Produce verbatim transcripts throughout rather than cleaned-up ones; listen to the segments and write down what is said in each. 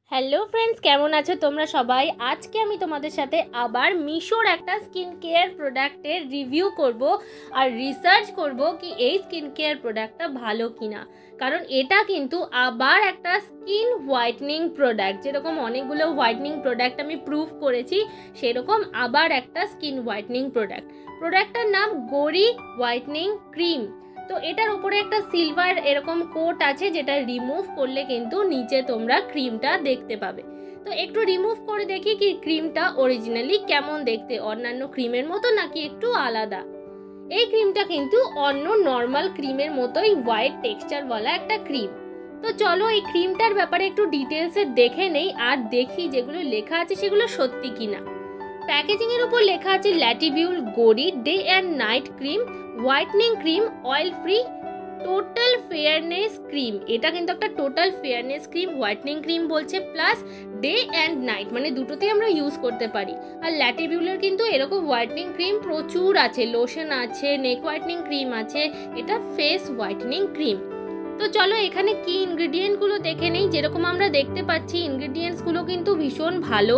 Hello friends, কেমন আছো তোমরা সবাই? আজকে আমি তোমাদের সাথে আবার মিশোর একটা স্কিন কেয়ার প্রোডাক্টের রিভিউ করব আর রিসার্চ করব কি এই স্কিন কেয়ার প্রোডাক্টটা ভালো কিনা। কারণ এটা কিন্তু আবার একটা স্কিন হোয়াইটনিং প্রোডাক্ট, যেরকম অনেকগুলো হোয়াইটনিং প্রোডাক্ট আমি প্রুভ করেছি, সেরকম আবার একটা স্কিন হোয়াইটনিং প্রোডাক্ট। প্রোডাক্টটার নাম গৌরি হোয়াইটনিং ক্রিম। তো এটার উপরে একটা সিলভার এরকম কোট আছে, যেটা রিমুভ করলে কিন্তু নিচে তোমরা ক্রিমটা দেখতে পাবে। তো একটু রিমুভ করে দেখি কি ক্রিমটা অরিজিনালি কেমন দেখতে, অন্যান্য ক্রিমের মতো নাকি একটু আলাদা। এই ক্রিমটা কিন্তু অন্য নর্মাল ক্রিমের মতোই হোয়াইট টেক্সচারওয়ালা একটা ক্রিম। তো চলো এই ক্রিমটার ব্যাপারে একটু ডিটেলসে দেখে নেই আর দেখি যেগুলো লেখা আছে সেগুলো সত্যি কিনা। প্যাকেজিং এর উপর লেখা আছে ল্যাটিবিউল Gouri day and night cream whitening cream oil free total fairness cream. এটা কিন্তু একটা total fairness cream whitening cream বলছে, প্লাস ডে অ্যান্ড নাইট মানে দুটোতেই আমরা ইউজ করতে পারি। আর ল্যাটিবিউলের কিন্তু এরকম হোয়াইটনিং ক্রিম প্রচুর আছে, লোশন আছে, নেক হোয়াইটনিং ক্রিম আছে, এটা ফেস হোয়াইটনিং ক্রিম। তো চলো এখানে কি ইনগ্রেডিয়েন্টগুলো দেখে নেই। যেরকম আমরা দেখতে পাচ্ছি ইনগ্রেডিয়েন্টসগুলো কিন্তু ভীষণ ভালো।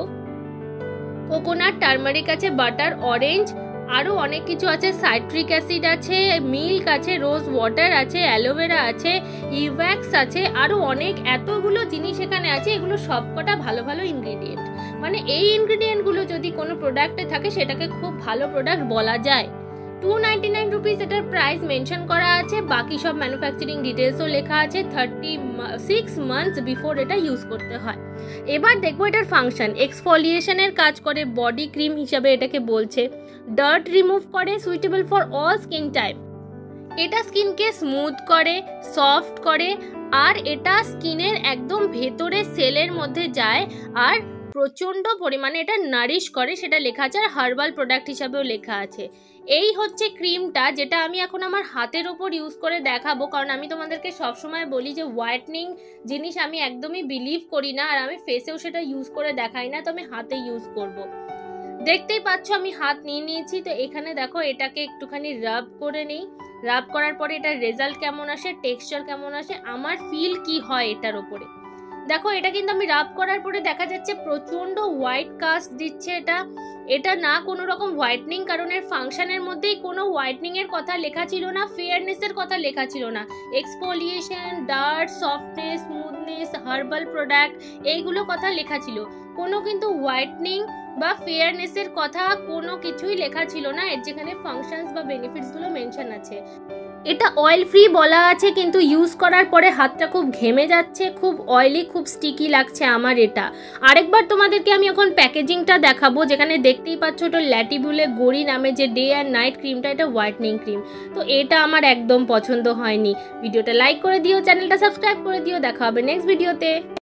কোকোনাট, টার্মারিক আছে, বাটার, অরেঞ্জ, আরও অনেক কিছু আছে, সাইট্রিক অ্যাসিড আছে, মিল্ক আছে, রোজ ওয়াটার আছে, অ্যালোভেরা আছে, ইভ্যাক্স আছে, আরও অনেক এতগুলো জিনিস এখানে আছে। এগুলো সবকটা ভালো ভালো ইনগ্রেডিয়েন্ট, মানে এই ইনগ্রেডিয়েন্টগুলো যদি কোনো প্রোডাক্টে থাকে সেটাকে খুব ভালো প্রোডাক্ট বলা যায়। টু নাইনটি নাইন রুপিস এটার প্রাইস মেনশন করা আছে। বাকি সব ম্যানুফ্যাকচারিং ডিটেলসও লেখা আছে। থার্টি সিক্স মান্থস বিফোর এটা ইউজ করতে হয়। এবার দেখবো এটার ফাংশন। এক্সফোলিয়েশনের কাজ করে, বডি ক্রিম হিসাবে এটাকে বলছে, ডার্ট রিমুভ করে, suitable for all skin type. এটা স্কিনকে স্মুথ করে, সফট করে, আর এটা স্কিনের একদম ভেতরে সেলের মধ্যে যায় আর প্রচণ্ড পরিমাণে এটা নারিশ করে, সেটা লেখা আছে। আর হার্বাল প্রোডাক্ট হিসাবেও লেখা আছে। এই হচ্ছে ক্রিমটা, যেটা আমি এখন আমার হাতের ওপর ইউজ করে দেখাবো, কারণ আমি তোমাদেরকে সবসময় বলি যে হোয়াইটনিং জিনিস আমি একদমই বিলিভ করি না, আর আমি ফেসেও সেটা ইউজ করে দেখাই না, তো আমি হাতে ইউজ করব। দেখতেই পাচ্ছ আমি হাত নিয়ে নিয়েছি। তো এখানে দেখো এটাকে একটুখানি রাব করে নিই। রাব করার পরে এটার রেজাল্ট কেমন আসে, টেক্সচার কেমন আসে, আমার ফিল কি হয় এটার ওপরে। দেখো এটা কিন্তু আমি রাব করার পরে দেখা যাচ্ছে প্রচন্ড হোয়াইট কাস্ট দিচ্ছে। এটা এটা না কোনো রকম হোয়াইটনিং, কারণ এর ফাংশনের মধ্যেই কোনো হোয়াইটনিং এর কথা লেখা ছিল না, ফেয়ারনেস এর কথা লেখা ছিল না। Exfoliation, dirt, softness, smoothness, herbal product, এইগুলো কথা লেখা ছিল। কোনো কিন্তু হোয়াইটনিং বা ফেয়ারনেস এর কথা কোনো কিছুই লেখা ছিল না। এর যেখানে ফাংশনস বা বেনিফিটস গুলো মেনশন আছে। এটা অয়েল ফ্রি বলা আছে, কিন্তু ইউজ করার পরে হাতটা খুব ঘেমে যাচ্ছে, খুব অয়েলি, খুব স্টিকি লাগছে আমার এটা। আরেকবার তোমাদেরকে আমি এখন প্যাকেজিংটা দেখাবো, যেখানে দেখতেই পাচ্ছ এটা ল্যাটিবিউলে গৌরি নামে যে ডে অ্যান্ড নাইট ক্রিমটা, এটা হোয়াইটনিং ক্রিম। তো এটা আমার একদম পছন্দ হয়নি। ভিডিওটা লাইক করে দিও, চ্যানেলটা সাবস্ক্রাইব করে দিও। দেখা হবে নেক্সট ভিডিওতে।